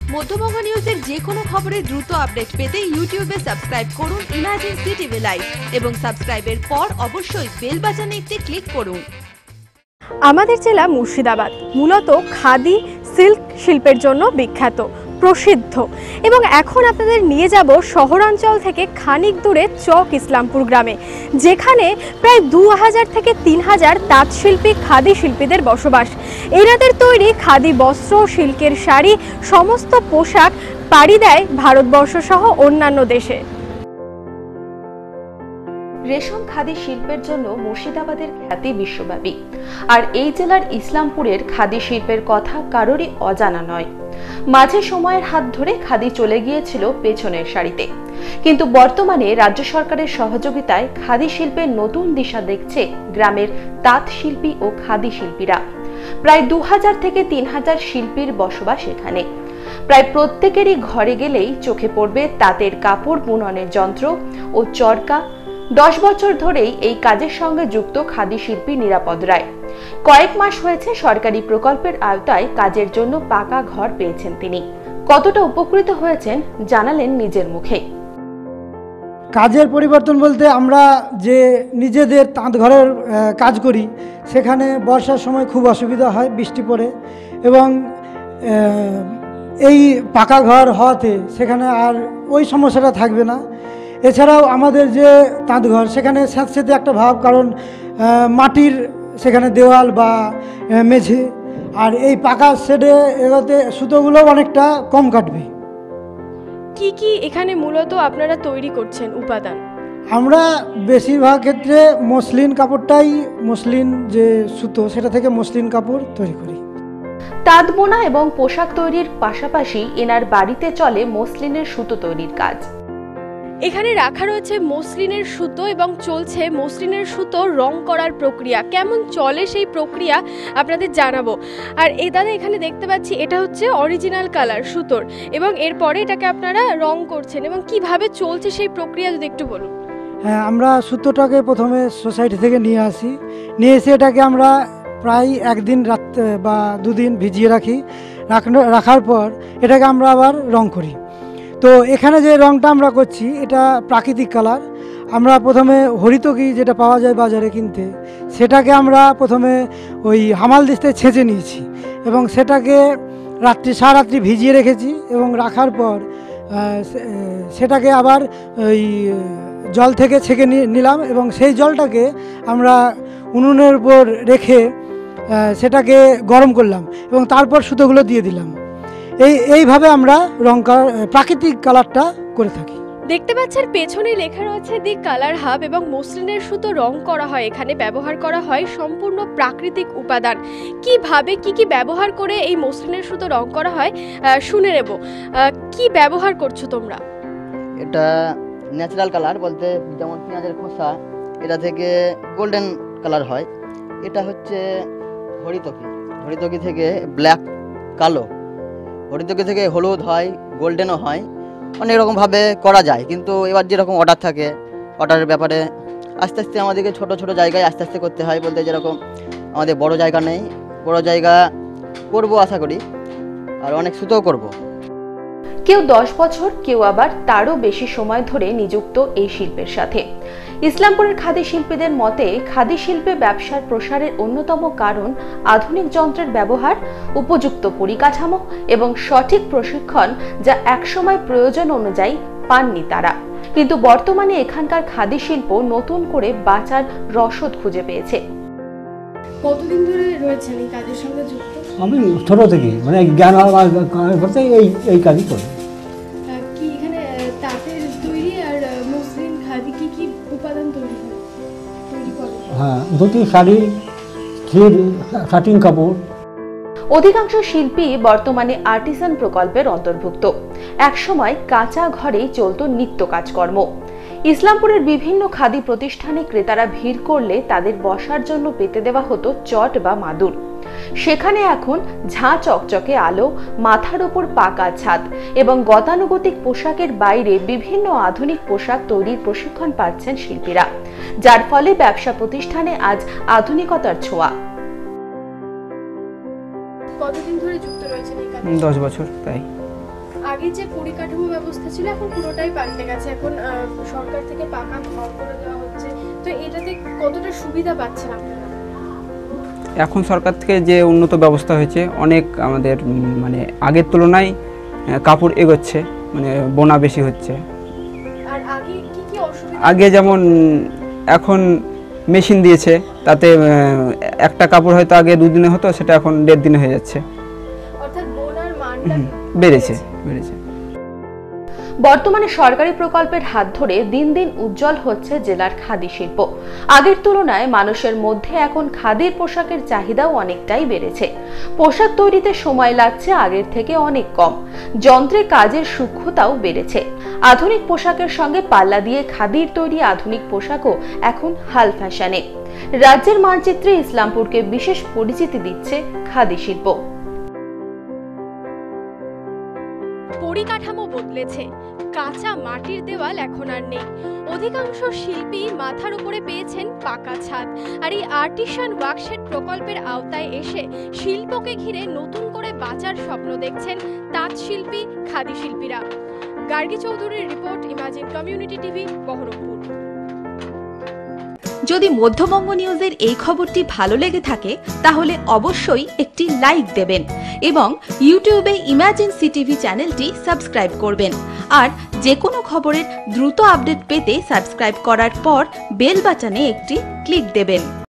মধ্যবঙ্গ নিউজের যে কোনো খবরের দ্রুত আপডেট পেতে ইউটিউবে সাবস্ক্রাইব করুন ইমার্জেন্সি টিভি লাইভ এবং সাবস্ক্রাইবের পর অবশ্যই বেল বাটনে একটি ক্লিক করুন। আমাদের জেলা মুর্শিদাবাদ মূলত খাদি সিল্ক শিল্পের জন্য বিখ্যাত, প্রসিদ্ধ। এবং এখন আপনাদের নিয়ে যাব শহরাঞ্চল থেকে খানিক দূরে চক ইসলামপুর গ্রামে, যেখানে প্রায় 2000 থেকে 3000 তাঁতশিল্পী খাদি শিল্পীদের বসবাস। এনাদের তৈরি খাদি বস্ত্র, সিল্কের শাড়ি, সমস্ত পোশাক পাড়ি দেয় ভারতবর্ষ সহ অন্যান্য দেশে। রেশম খাদি শিল্পের জন্য মুর্শিদাবাদের খ্যাতি বিশ্বব্যাপী, আর এই জেলার ইসলামপুরের খাদি শিল্পের কথা কারোরই অজানা নয়। মাঝে সময়ের হাত ধরে খাদি চলে গিয়েছিল পেছনের সারিতে, কিন্তু বর্তমানে রাজ্য সরকারের সহযোগিতায় খাদি শিল্পের নতুন দিশা দেখছে গ্রামের তাঁত শিল্পী ও খাদি শিল্পীরা। প্রায় 2000 থেকে 3000 শিল্পীর বসবাস এখানে। প্রায় প্রত্যেকেরই ঘরে গেলেই চোখে পড়বে তাঁতের কাপড় বুননের যন্ত্র ও চরকা। 10 বছর ধরেই এই কাজের সঙ্গে যুক্ত খাদি শিল্পী নিরাপদ রায়। কয়েক মাস হয়েছে সরকারি প্রকল্পের আওতায় কাজের জন্য পাকা ঘর পেয়েছেন তিনি। কতটা উপকৃত হয়েছেন জানালেন নিজের মুখে। কাজের পরিবর্তন বলতে আমরা যে নিজেদের তাঁত ঘরের কাজ করি, সেখানে বর্ষার সময় খুব অসুবিধা হয়, বৃষ্টি পড়ে, এবং এই পাকা ঘর হওয়াতে সেখানে আর ওই সমস্যাটা থাকবে না। এছাড়াও আমাদের যে তাঁত ঘর, সেখানে স্যাঁতস্যাঁতে একটা ভাব, কারণ মাটির সেখানে দেওয়াল বা মেঝে, আর এই পাকা শেডে এগোতে সুতোগুলো অনেকটা কম কাটবে। কি কি এখানে মূলত আপনারা তৈরি করছেন উপাদান? আমরা বেশিরভাগ ক্ষেত্রে মসলিন কাপড়টাই, মসলিন যে সুতো সেটা থেকে মসলিন কাপড় তৈরি করি। তাঁত বোনা এবং পোশাক তৈরির পাশাপাশি এনার বাড়িতে চলে মসলিনের সুতো তৈরির কাজ। এখানে রাখা রয়েছে মসলিনের সুতো এবং চলছে মসলিনের সুতো রং করার প্রক্রিয়া। কেমন চলে সেই প্রক্রিয়া আপনাদের জানাবো। আর এই দাদা এখানে দেখতে পাচ্ছি এটা হচ্ছে অরিজিনাল কালার সুতোর, এবং এরপরে এটাকে আপনারা রং করছেন, এবং কিভাবে চলছে সেই প্রক্রিয়া যদি একটু বলুন। হ্যাঁ, আমরা সুতোটাকে প্রথমে সোসাইটি থেকে নিয়ে আসি, নিয়ে এসে এটাকে আমরা প্রায় একদিন রাত বা 2 দিন ভিজিয়ে রাখি। রাখার পর এটাকে আমরা আবার রং করি। তো এখানে যে রংটা আমরা করছি এটা প্রাকৃতিক কালার। আমরা প্রথমে হরিতকি যেটা পাওয়া যায় বাজারে কিনতে, সেটাকে আমরা প্রথমে ওই হামাল দিস্তায় ছেঁচে নিয়েছি, এবং সেটাকে সারারাত্রি ভিজিয়ে রেখেছি, এবং রাখার পর সেটাকে আবার ওই জল থেকে ছেঁকে নিলাম, এবং সেই জলটাকে আমরা উনুনের উপর রেখে সেটাকে গরম করলাম, এবং তারপর সুতোগুলো দিয়ে দিলাম। এইভাবে আমরা প্রাকৃতিক কালারটা করে থাকি। দেখতে পাচ্ছেন পেছনে লেখা রয়েছে দি কালার হাব, এবং মসলিনের সুতো রং করা হয়। এখানে ব্যবহার করা হয় সম্পূর্ণ প্রাকৃতিক উপাদান। কিভাবে কি ব্যবহার করে এই মসলিনের সুতো রং করা হয় শুনে নেব। কি ব্যবহার করছো তোমরা? এটা ন্যাচারাল কালার বলতে যেমন পেঁয়াজের খোসা, এটা থেকে গোল্ডেন কালার হয়। এটা হচ্ছে হরিতকি থেকে ব্ল্যাক কালো, হরিতকি থেকে হলুদ হয়, গোল্ডেনও হয়। অনেক রকমভাবে করা যায়, কিন্তু এবার যেরকম অর্ডার থাকে, অর্ডারের ব্যাপারে আস্তে আস্তে আমাদেরকে ছোট ছোট জায়গায় আস্তে আস্তে করতে হয়। বলতে যেরকম আমাদের বড় জায়গা নেই, বড় জায়গা করব আশা করি, আর অনেক সুতোও করব। কেউ 10 বছর, কেউ আবার তারও বেশি সময় ধরে নিযুক্ত এই শিল্পের সাথে। ইসলামপুরের খাদি শিল্পীদের মতে খাদি শিল্পে ব্যবসার প্রসারের অন্যতম কারণ আধুনিক যন্ত্রের ব্যবহার, উপযুক্ত পরিকাঠামো এবং সঠিক প্রশিক্ষণ, যা একসময় প্রয়োজন অনুযায়ী পাননি তারা। কিন্তু বর্তমানে এখানকার খাদি শিল্প নতুন করে বাঁচার রসদ খুঁজে পেয়েছে। কতদিন ধরে রয়েছেন এই কাজের সঙ্গে যুক্ত? আমি ছোট থেকে, মানে জ্ঞান করতে এই কাজই করি। কি এখানে তাঁতের তৈরি আর মসলিন খাদি কি উপাদান তৈরি করে? হ্যাঁ, ধুতি, শাড়ি, কাটিং কাপড়। অধিকাংশ শিল্পী বর্তমানে আর্টিসান প্রকল্পের অন্তর্ভুক্ত। একসময় কাঁচা ঘরেই চলত নিত্য কাজকর্ম। ইসলামপুরের বিভিন্ন খাদি প্রতিষ্ঠানে ক্রেতারা ভিড় করলে তাদের বসার জন্য পেতে দেওয়া হতো চট বা মাদুর। সেখানে এখন ঝাঁ চকচকে আলো, মাথার উপর পাকা ছাদ এবং গতানুগতিক পোশাকের বাইরে বিভিন্ন আধুনিক পোশাক তৈরির প্রশিক্ষণ পাচ্ছেন শিল্পীরা, যার ফলে ব্যবসা প্রতিষ্ঠানে আজ আধুনিকতার ছোঁয়া। কতদিন ধরে যুক্ত রয়েছেন এই কাজে? 10 বছর প্রায়। আগে যে পরিকাঠামো ব্যবস্থা ছিল এখন পুরোটাই পাল্টে গেছে, এখন সরকার থেকে পাকা ঘর করে দেওয়া হচ্ছে, তো এটাতে কতটা সুবিধা পাচ্ছেন আপনারা? এখন সরকার থেকে যে উন্নত ব্যবস্থা হয়েছে অনেক আমাদের মানে আগের তুলনায় কাপড় এগোচ্ছে, মানে বোনা বেশি হচ্ছে। আর আগে কি কি অসুবিধা? আগে যেমন এখন মেশিন দিয়েছে, তাতে একটা কাপড় হয়তো আগে 2 দিনে হতো, সেটা এখন 1.5 দিনে হয়ে যাচ্ছে। অর্থাৎ বোনার মানটা বেড়েছে। বর্তমানে সরকারি প্রকল্পের হাত ধরে দিন দিন উজ্জ্বল হচ্ছে জেলার খাদি শিল্প। আগের তুলনায় মানুষের মধ্যে এখন খাদির পোশাকের চাহিদাও অনেকটাই বেড়েছে। পোশাক তৈরিতে সময় লাগছে আগের থেকে অনেক কম, যন্ত্রে কাজের সূক্ষ্মতাও বেড়েছে। আধুনিক পোশাকের সঙ্গে পাল্লা দিয়ে খাদির তৈরি আধুনিক পোশাকও এখন হাল ফ্যাশনে। রাজ্যের মানচিত্রে ইসলামপুরকে বিশেষ পরিচিতি দিচ্ছে খাদি শিল্প। পরিকাঠামো বদলেছে, কাঁচা মাটির দেওয়াল এখন আর নেই। অধিকাংশ শিল্পী মাথার উপরে পেয়েছেন পাকা ছাদ। আর এই আর্টিসান ওয়ার্কশেড প্রকল্পের আওতায় এসে শিল্পকে ঘিরে নতুন করে বাঁচার স্বপ্ন দেখছেন তাঁত শিল্পী, খাদি শিল্পীরা। গার্গী চৌধুরীর report, imagine community TV, Baharampur. যদি মধ্যবঙ্গ নিউজের এই খবরটি ভালো লেগে থাকে তাহলে অবশ্যই একটি লাইক দেবেন এবং ইউটিউবে ইমাজিন সিটিভি চ্যানেলটি সাবস্ক্রাইব করবেন। আর যে কোনো খবরের দ্রুত আপডেট পেতে সাবস্ক্রাইব করার পর বেল বাটনে একটি ক্লিক দেবেন।